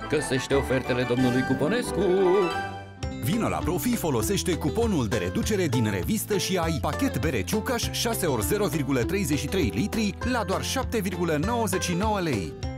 Găsește ofertele domnului Cuponescu! Vino la Profi, folosește cuponul de reducere din revistă și ai pachet bere Ciucaș 6 ori 0,33 litri la doar 7,99 lei.